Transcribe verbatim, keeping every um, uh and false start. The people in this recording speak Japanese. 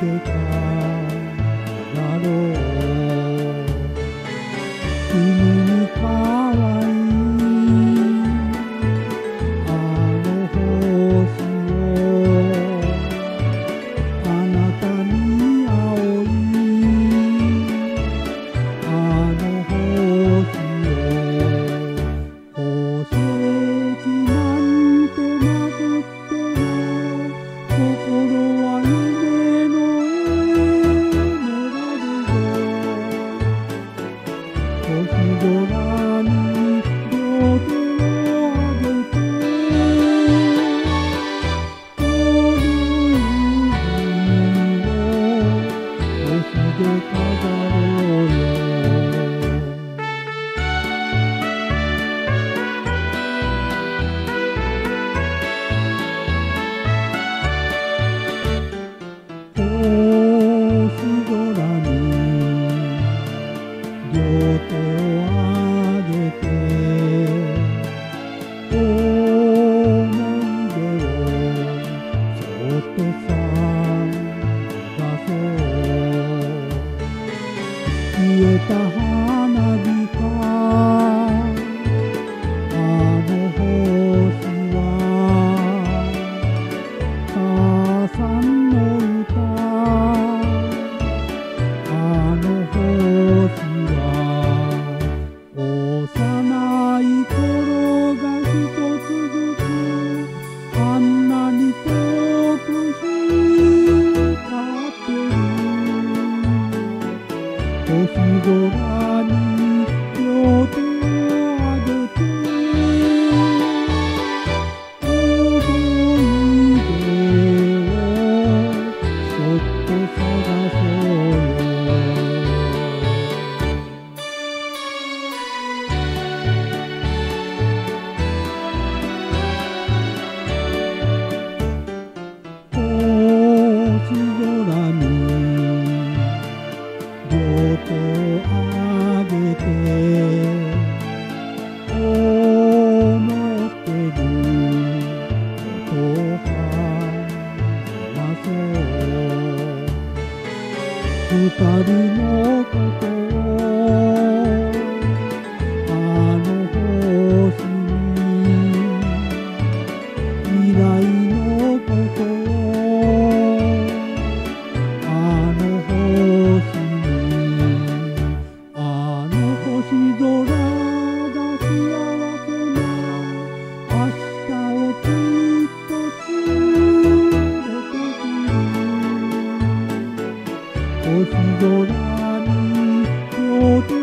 で飾ろう。君に可愛いあの星を、あなたに青いあの星を、宝石なんてなくっても心は夢のエメラルド。星空に両手をあげて遠い海を星で飾ろうよ。星空に両手をあげて思い出をそっと探そう。消えた花火かあの星は母さんの歌、あの星は幼い頃が一つずつあんなに遠く光ってる。星空に両手をあげて思い出をそっと探そうよ。星空に両手をあげて思ってることを話そう。二人のことをあの星に、未来のことをあの星に、あの星空が幸せな明日をきっと連れてくる。星空に両手